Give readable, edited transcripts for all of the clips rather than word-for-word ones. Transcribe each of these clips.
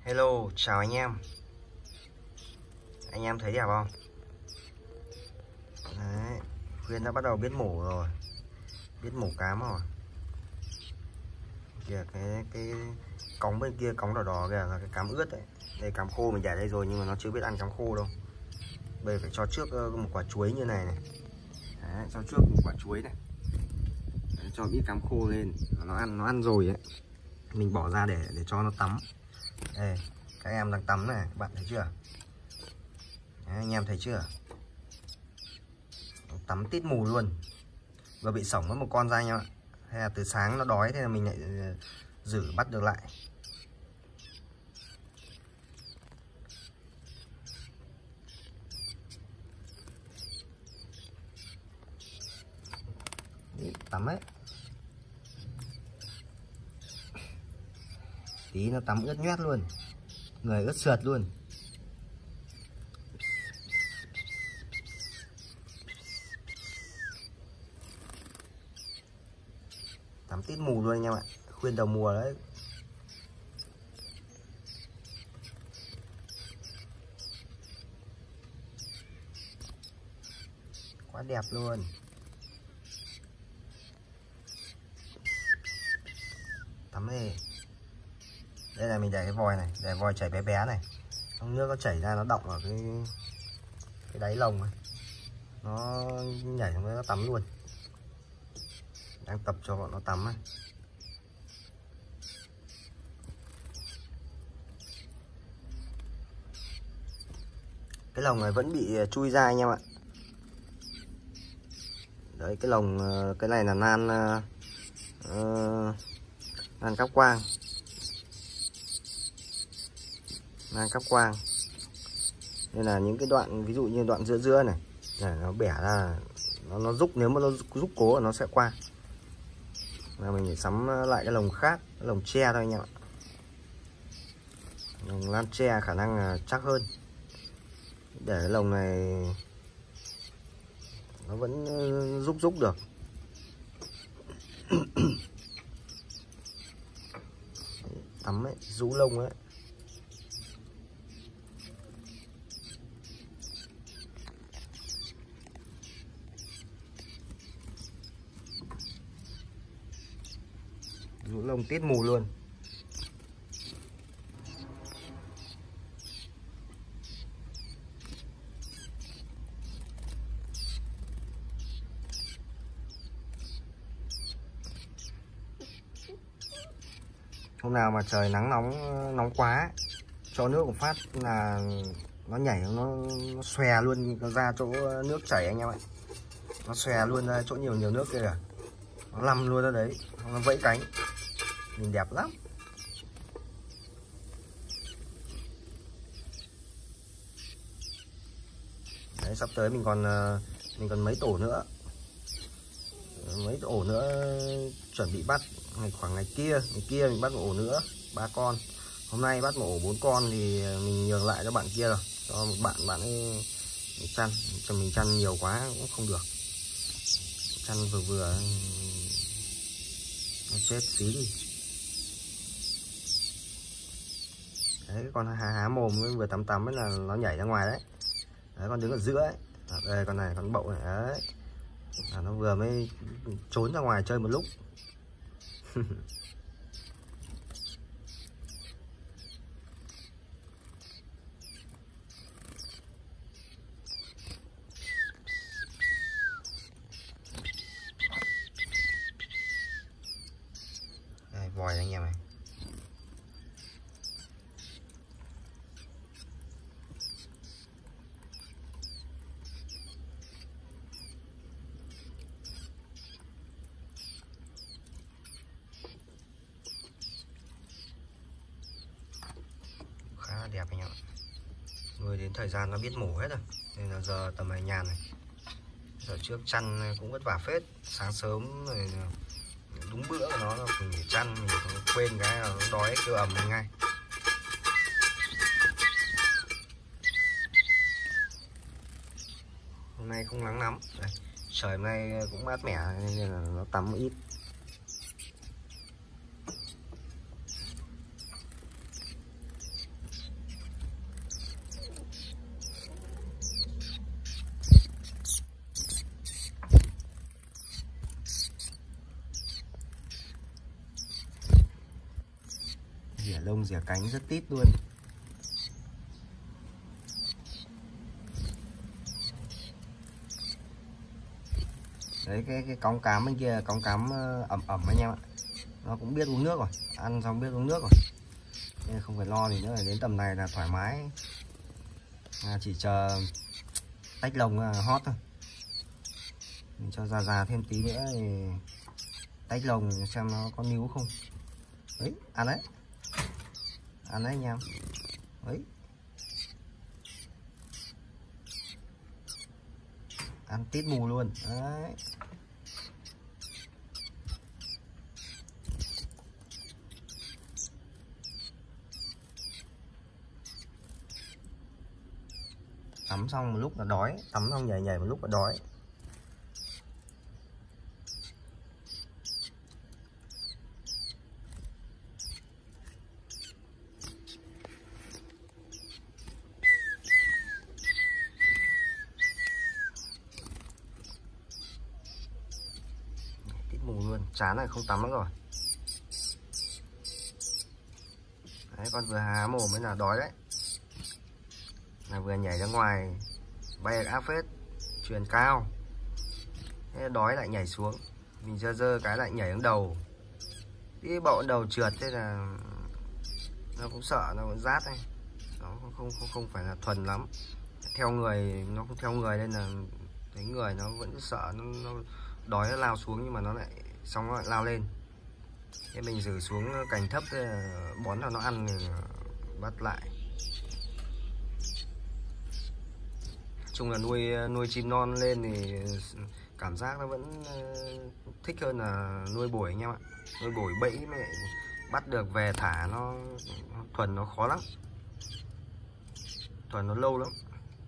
Hello, chào anh em. Anh em thấy đẹp không? Đấy, Khuyên đã bắt đầu biết mổ rồi. Biết mổ cám rồi. Kìa cái cống bên kia, cống đỏ đỏ kìa là cái cám ướt đấy. Đây cám khô mình để đây rồi nhưng mà nó chưa biết ăn cám khô đâu. Bây giờ phải cho trước một quả chuối như này này. Đấy, cho trước một quả chuối này. Đấy, cho ít cám khô lên, nó ăn rồi ấy. Mình bỏ ra để cho nó tắm. Đây, các em đang tắm này, các bạn thấy chưa? Đấy, anh em thấy chưa? Tắm tít mù luôn. Vừa bị sổng với một con ra anh em ạ. Hay là từ sáng nó đói thế là mình lại giữ bắt được lại. Đấy, tắm ấy. Tí nó tắm ướt nhét luôn. Người ướt sượt luôn. Tắm tít mù luôn anh em ạ. Khuyên đầu mùa đấy. Quá đẹp luôn. Tắm đi. Đây là mình để cái vòi này, để vòi chảy bé bé này. Trong nước nó chảy ra, nó đọng ở cái đáy lồng này. Nó nhảy xuống đấy nó tắm luôn. Đang tập cho bọn nó tắm ấy. Cái lồng này vẫn bị chui ra anh em ạ. Đấy, cái lồng, cái này là nan cáp quang. Nan cáp quang. Nên là những cái đoạn, ví dụ như đoạn giữa giữa này, để nó bẻ ra, nó rúc, nếu mà nó rúc cố nó sẽ qua. Là mình phải sắm lại cái lồng khác, cái lồng tre thôi anh em ạ. Lồng lan tre khả năng là chắc hơn. Để cái lồng này nó vẫn rúc được. Tắm ấy, rũ lông ấy. Rũ lông tít mù luôn. Hôm nào mà trời nắng nóng quá, cho nước một phát là nó nhảy, nó xòe luôn, nó ra chỗ nước chảy anh em ạ. Nó xòe luôn ra chỗ nhiều nước kia kìa. Nó nằm luôn ra đấy, nó vẫy cánh. Nhìn đẹp lắm. Đấy, sắp tới mình còn mấy tổ nữa. Mấy ổ nữa chuẩn bị bắt. Khoảng ngày kia mình bắt một ổ nữa, 3 con. Hôm nay bắt một ổ 4 con thì mình nhường lại cho bạn kia rồi. Cho một bạn ấy chăn, cho mình chăn nhiều quá cũng không được. Chăn vừa nó chết xí đi. Đấy, cái con há mồm vừa tắm ấy là nó nhảy ra ngoài đấy. Đấy, con đứng ở giữa ấy. Đây con này, con bậu này đấy. Nó vừa mới trốn ra ngoài chơi một lúc. Đây, vòi anh em này. Khá là đẹp anh em ạ. Nuôi đến thời gian nó biết mổ hết rồi. Nên là giờ tầm này nhàn này. Giờ trước chăn cũng vất vả phết. Sáng sớm rồi đúng bữa của nó là mình phải chăn, mình quên cái là nó đói kêu ầm lên ngay. Hôm nay không nắng lắm. Đây, trời hôm nay cũng mát mẻ nên là nó tắm ít. Rỉa lông rỉa cánh rất tít luôn. Đấy, cái cóng cám bên kia, cóng cám ẩm ẩm anh em ạ. Nó cũng biết uống nước rồi, ăn xong biết uống nước rồi, nên không phải lo gì nữa. Đến tầm này là thoải mái, chỉ chờ tách lồng hót thôi. Mình cho già thêm tí nữa thì tách lồng xem nó có níu không. Đấy, ăn đấy anh em. Đấy, ăn tít mù luôn đấy. Tắm xong một lúc là đói, tắm xong nhảy nhảy một lúc là đói. Tít mù luôn, chán này không tắm nữa rồi. Đấy, con vừa há mồm mới là đói đấy. Là vừa nhảy ra ngoài bay áp phết, truyền cao, thế đói lại nhảy xuống, mình dơ cái lại nhảy xuống đầu, cái bộ đầu trượt, thế là nó cũng sợ, nó cũng rát này, nó không phải là thuần lắm, theo người, nó không theo người nên là thấy người nó vẫn sợ, nó đói nó lao xuống nhưng mà nó lại xong nó lại lao lên, thế mình giữ xuống cành thấp bón cho nó ăn thì bắt lại. Chung là nuôi chim non lên thì cảm giác nó vẫn thích hơn là nuôi bổi anh em ạ. Nuôi bổi bẫy mới bắt được về thả nó thuần, nó khó lắm, thuần nó lâu lắm.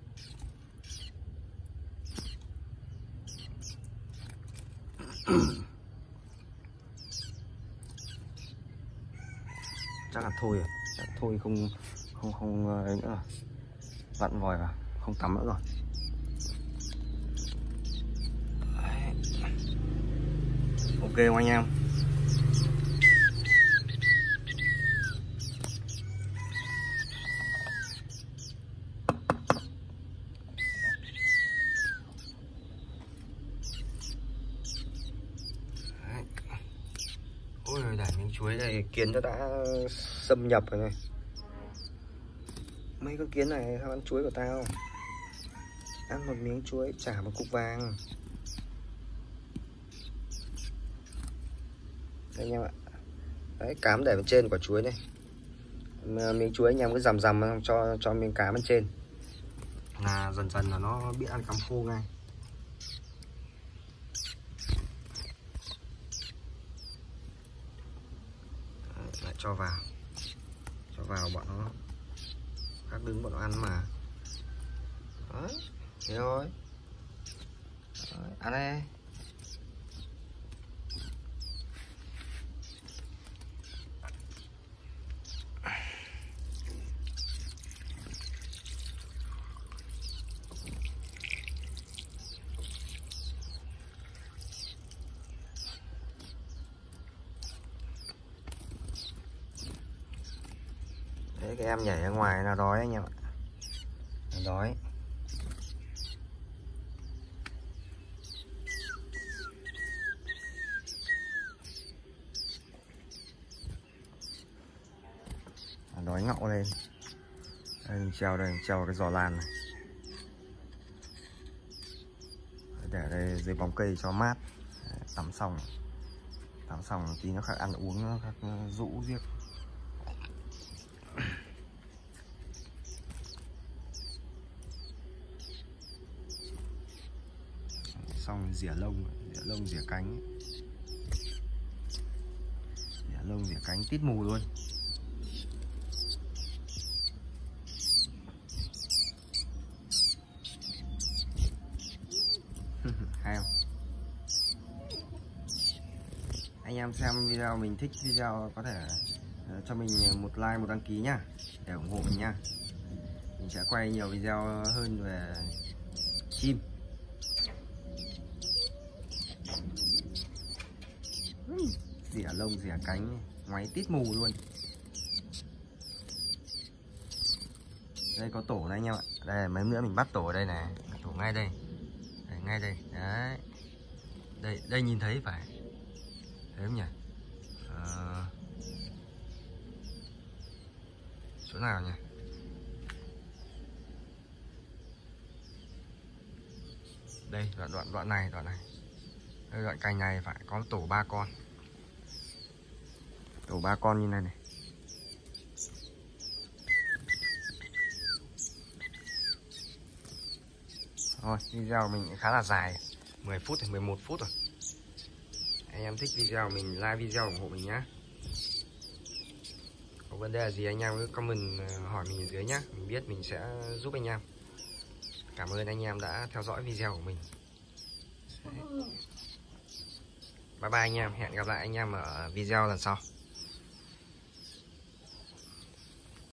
Chắc là thôi rồi, chắc thôi không ấy nữa, vặn vòi vào không tắm nữa rồi. Đấy. Ok không anh em? Đấy. Ôi giời, đải miếng chuối này kiến nó đã xâm nhập rồi này. Mấy con kiến này sao ăn chuối của tao? Ăn một miếng chuối trả một cục vàng. Đây anh em ạ. Đấy, cám để bên trên quả chuối này. Miếng chuối anh em cứ dằm cho miếng cám bên trên. Là dần dần là nó biết ăn cám khô ngay. Đấy, lại cho vào bọn nó các đứng bọn nó ăn mà. Đấy, thế thôi. Đấy, ăn đây. Đấy, cái em nhảy ra ngoài là đói anh em ạ. Là đói. Là đói ngọng lên. Đây mình treo đây, mình treo cái giò lan này. Để đây dưới bóng cây cho mát. Đấy, tắm xong tí nó khác ăn uống, nó khác rũ riết. Xong rỉa lông rỉa cánh, rỉa lông rỉa cánh tít mù luôn. Hay không? Anh em xem video mình thích video có thể cho mình một like, một đăng ký nhá, để ủng hộ mình nha. Mình sẽ quay nhiều video hơn về chim. Rỉa lông rỉa cánh, ngoáy tít mù luôn. Đây có tổ đây anh em ạ. Đây mấy nữa mình bắt tổ ở đây này, tổ ngay đây. Đấy, ngay đây. Đấy. Đây nhìn thấy phải. Thấy không nhỉ? Chỗ nào nhỉ? Đây, đoạn này. Đây, đoạn cành này phải có tổ 3 con. Tổ 3 con như này này. Thôi, video mình khá là dài, 10 phút rồi, 11 phút rồi. Anh em thích video mình like video ủng hộ mình nhá. Có vấn đề gì anh em cứ comment hỏi mình ở dưới nhá, mình biết mình sẽ giúp anh em. Cảm ơn anh em đã theo dõi video của mình. Đấy. Bye bye anh em, hẹn gặp lại anh em ở video lần sau.